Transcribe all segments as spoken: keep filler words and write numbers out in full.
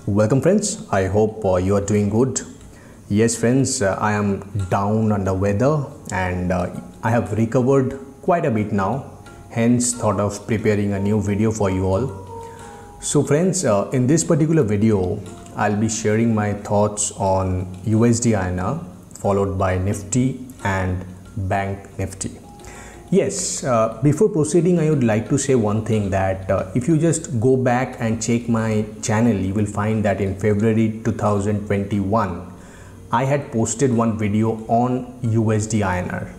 Welcome friends, I hope uh, you are doing good. Yes friends, uh, I am down on the weather and uh, I have recovered quite a bit now, hence thought of preparing a new video for you all. So friends, uh, in this particular video, I'll be sharing my thoughts on U S D I N R followed by Nifty and Bank Nifty. Yes, uh, before proceeding, I would like to say one thing that uh, if you just go back and check my channel, you will find that in February two thousand twenty-one, I had posted one video on U S D I N R.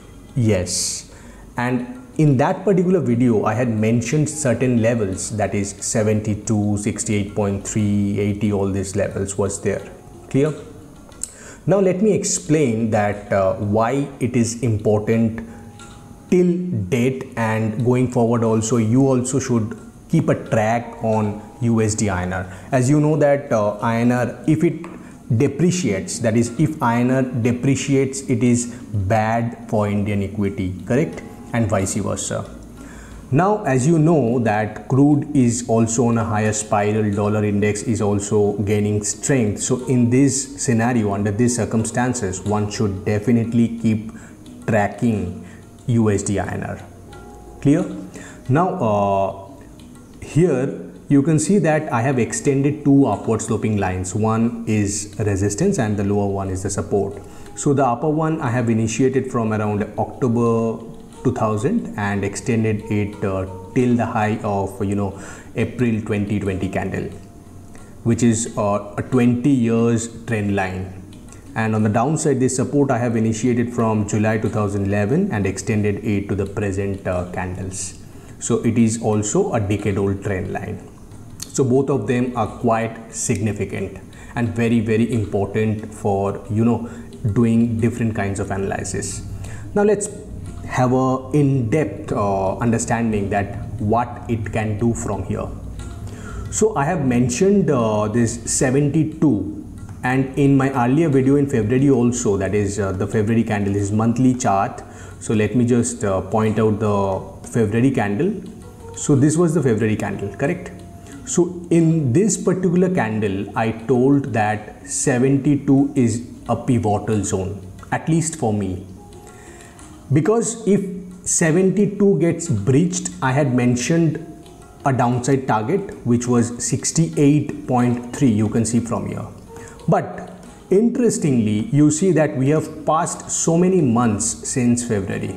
Yes, and in that particular video, I had mentioned certain levels, that is seventy-two, sixty-eight point three, eighty, all these levels was there. Clear? Now let me explain that uh, why it is important till date, and going forward also you also should keep a track on U S D I N R. As you know that uh, I N R, if it depreciates, that is if I N R depreciates, it is bad for Indian equity, correct, and vice versa. Now as you know that crude is also on a higher spiral, dollar index is also gaining strength, so in this scenario, under these circumstances, one should definitely keep tracking U S D I N R. Clear? Now uh, here you can see that I have extended two upward sloping lines. One is resistance and the lower one is the support. So the upper one I have initiated from around October two thousand and extended it uh, till the high of you know April twenty twenty candle, which is uh, a twenty years trend line. And on the downside, this support I have initiated from July two thousand eleven and extended it to the present uh, candles. So it is also a decade old trend line. So both of them are quite significant and very very important for you know doing different kinds of analysis. Now let's have a in-depth uh, understanding that what it can do from here. So I have mentioned uh, this seventy-two. And in my earlier video in February also, that is uh, the February candle is monthly chart. So let me just uh, point out the February candle. So this was the February candle, correct? So in this particular candle, I told that seventy-two is a pivotal zone, at least for me. Because if seventy-two gets breached, I had mentioned a downside target, which was sixty-eight point three, you can see from here. But interestingly, you see that we have passed so many months since February.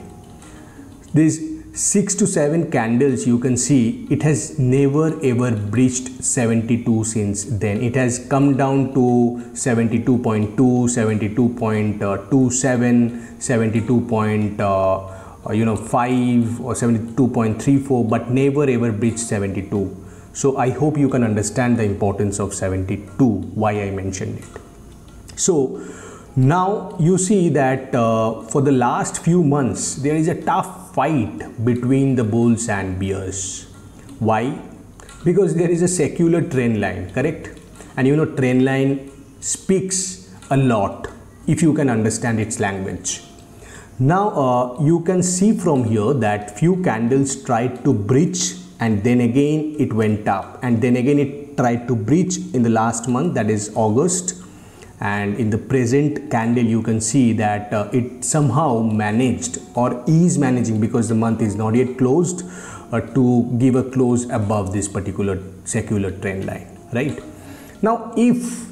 These six to seven candles, you can see it has never ever breached seventy-two since then. It has come down to seventy-two point two, seventy-two point two seven, seventy-two point you know five or seventy-two point three four, but never ever breached seventy-two. So I hope you can understand the importance of seventy-two, why I mentioned it. So now you see that uh, for the last few months, there is a tough fight between the bulls and bears. Why? Because there is a secular trend line, correct? And you know trend line speaks a lot if you can understand its language. Now uh, you can see from here that few candles tried to breach, and then again it went up, and then again it tried to breach in the last month, that is August, and in the present candle you can see that uh, it somehow managed or is managing, because the month is not yet closed, uh, to give a close above this particular secular trend line, right? Now if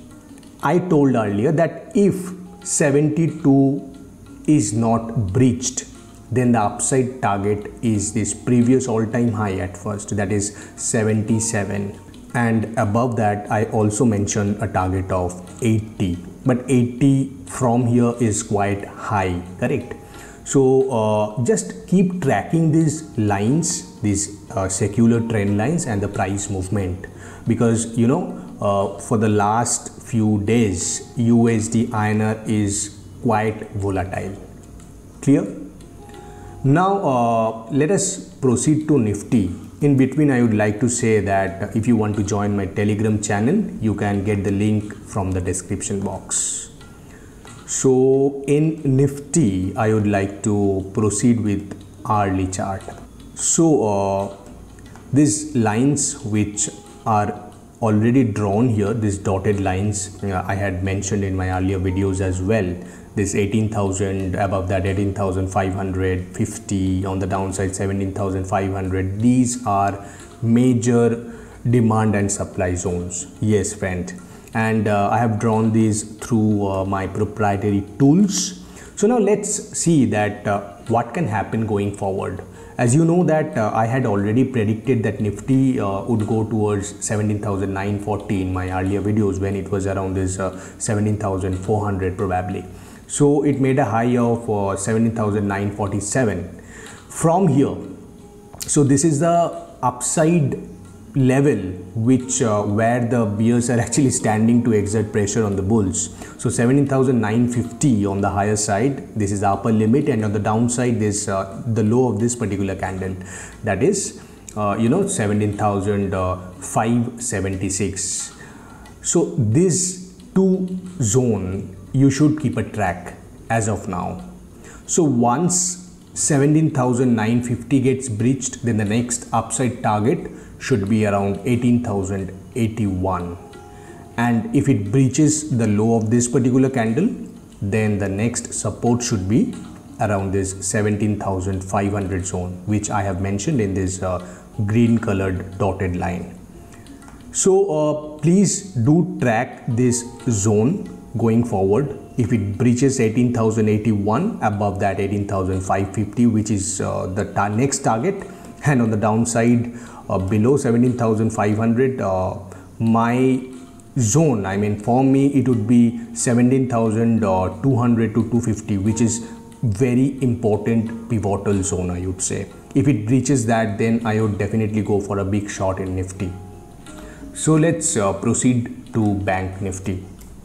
I told earlier that if seventy-two is not breached, then the upside target is this previous all-time high at first, that is seventy-seven, and above that I also mentioned a target of eighty, but eighty from here is quite high, correct? So uh, just keep tracking these lines, these uh, secular trend lines and the price movement, because you know uh, for the last few days U S D I N R is quite volatile. Clear? Now uh, let us proceed to Nifty. In between, I would like to say that if you want to join my Telegram channel, you can get the link from the description box. So in Nifty, I would like to proceed with hourly chart. So uh, these lines which are already drawn here, these dotted lines uh, I had mentioned in my earlier videos as well. This eighteen thousand, above that eighteen thousand five hundred fifty, on the downside seventeen thousand five hundred. These are major demand and supply zones. Yes friend, and uh, I have drawn these through uh, my proprietary tools. So now let's see that uh, what can happen going forward. As you know that uh, I had already predicted that Nifty uh, would go towards seventeen thousand nine hundred forty in my earlier videos, when it was around this uh, seventeen thousand four hundred probably. So it made a high of uh, seventeen thousand nine hundred forty-seven. From here, so this is the upside level which uh, where the bears are actually standing to exert pressure on the bulls. So seventeen thousand nine hundred fifty on the higher side, this is the upper limit, and on the downside this uh, the low of this particular candle, that is uh, you know seventeen thousand five hundred seventy-six. So this two zone you should keep a track as of now. So once seventeen thousand nine hundred fifty gets breached, then the next upside target should be around eighteen thousand eighty-one, and if it breaches the low of this particular candle, then the next support should be around this seventeen thousand five hundred zone, which I have mentioned in this uh, green colored dotted line. So uh, please do track this zone going forward. If it breaches eighteen thousand eighty-one, above that eighteen thousand five hundred fifty, which is uh, the ta next target, and on the downside uh, below seventeen thousand five hundred, uh, my zone, I mean for me it would be seventeen thousand two hundred to two hundred fifty, which is very important pivotal zone, I would say. If it breaches that, then I would definitely go for a big shot in Nifty. So let's uh, proceed to Bank Nifty.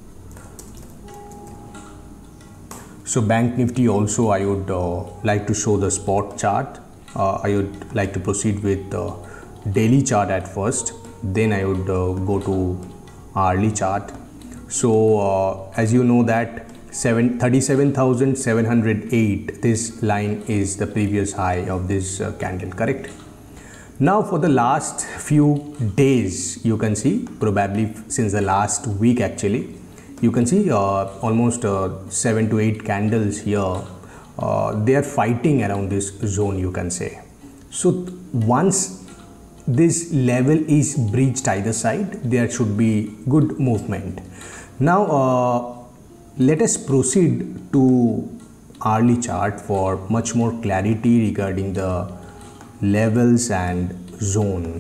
So Bank Nifty also I would uh, like to show the spot chart. Uh, I would like to proceed with the uh, daily chart at first, then I would uh, go to hourly chart. So uh, as you know that thirty-seven thousand seven hundred eight, this line is the previous high of this uh, candle, correct? Now for the last few days, you can see, probably since the last week actually, you can see uh, almost uh, seven to eight candles here. Uh, they are fighting around this zone, you can say. So once this level is breached either side, there should be good movement. Now uh, let us proceed to hourly chart for much more clarity regarding the levels and zone.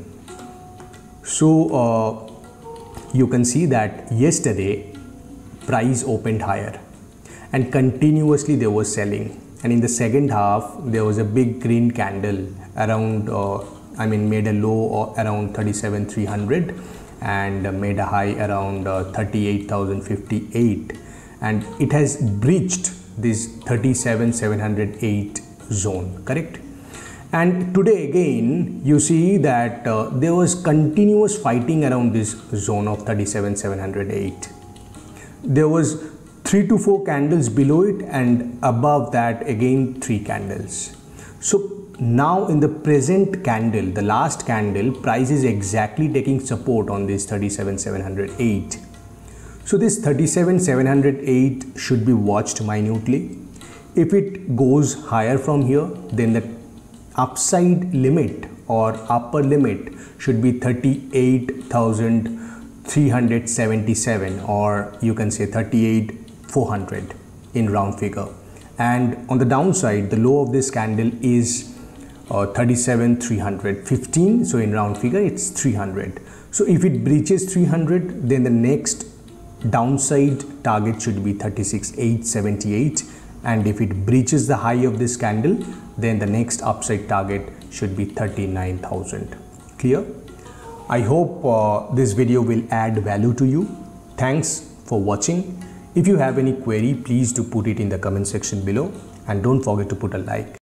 So uh, you can see that yesterday price opened higher and continuously there was selling, and in the second half there was a big green candle around uh, I mean made a low around thirty-seven thousand three hundred and made a high around uh, thirty-eight thousand fifty-eight, and it has breached this thirty-seven thousand seven hundred eight zone, correct? And today again you see that uh, there was continuous fighting around this zone of thirty-seven thousand seven hundred eight. There was three to four candles below it, and above that again three candles. So now in the present candle, the last candle, price is exactly taking support on this thirty-seven thousand seven hundred eight. So this thirty-seven thousand seven hundred eight should be watched minutely. If it goes higher from here, then the upside limit or upper limit should be thirty-eight thousand three hundred seventy-seven, or you can say thirty-eight thousand four hundred in round figure. And on the downside, the low of this candle is uh, thirty-seven thousand three hundred fifteen, so in round figure it's three hundred. So if it breaches three hundred, then the next downside target should be thirty-six thousand eight hundred seventy-eight, and if it breaches the high of this candle, then the next upside target should be thirty-nine thousand. Clear? I hope uh, this video will add value to you. Thanks for watching. If you have any query, please do put it in the comment section below, and don't forget to put a like.